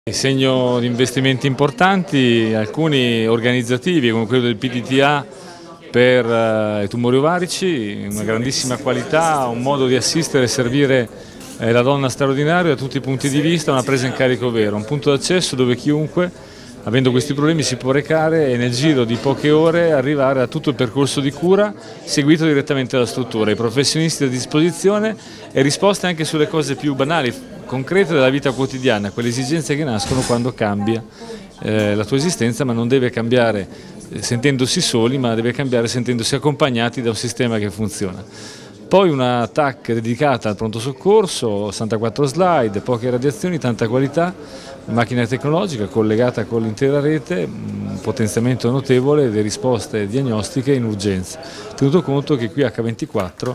Segno di investimenti importanti, alcuni organizzativi come quello del PDTA per i tumori ovarici, una grandissima qualità, un modo di assistere e servire la donna straordinario da tutti i punti di vista, una presa in carico vera, un punto d'accesso dove chiunque, avendo questi problemi, si può recare e nel giro di poche ore arrivare a tutto il percorso di cura seguito direttamente dalla struttura, i professionisti a disposizione e risposte anche sulle cose più banali, concrete della vita quotidiana, quelle esigenze che nascono quando cambia la tua esistenza, ma non deve cambiare sentendosi soli, ma deve cambiare sentendosi accompagnati da un sistema che funziona. Poi una TAC dedicata al pronto soccorso, 64 slide, poche radiazioni, tanta qualità, macchina tecnologica collegata con l'intera rete, un potenziamento notevole delle risposte diagnostiche in urgenza, tenuto conto che qui H24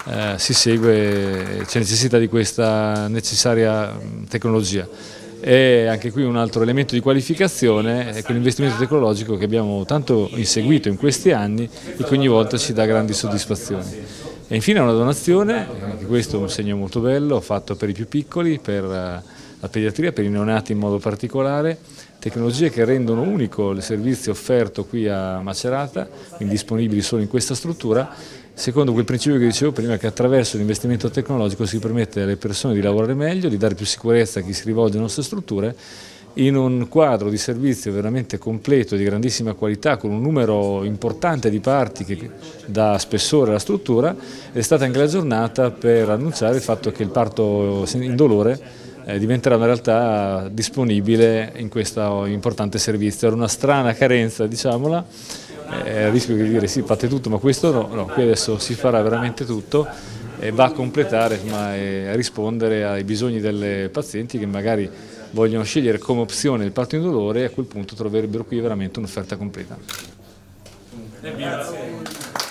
c'è necessità di questa necessaria tecnologia. E anche qui un altro elemento di qualificazione è quell'investimento tecnologico che abbiamo tanto inseguito in questi anni e che ogni volta ci dà grandi soddisfazioni. E infine una donazione, anche questo è un segno molto bello, fatto per i più piccoli, per la pediatria, per i neonati in modo particolare, tecnologie che rendono unico il servizio offerto qui a Macerata, quindi disponibili solo in questa struttura, secondo quel principio che dicevo prima, che attraverso l'investimento tecnologico si permette alle persone di lavorare meglio, di dare più sicurezza a chi si rivolge alle nostre strutture, in un quadro di servizio veramente completo, di grandissima qualità, con un numero importante di parti che dà spessore alla struttura. È stata anche la giornata per annunciare il fatto che il parto indolore diventerà una realtà disponibile in questo importante servizio. Era una strana carenza, diciamola, a rischio di dire sì, fate tutto, ma questo no, qui adesso si farà veramente tutto e va a completare, e a rispondere ai bisogni delle pazienti che magari vogliono scegliere come opzione il parto indolore e a quel punto troverebbero qui veramente un'offerta completa. Grazie.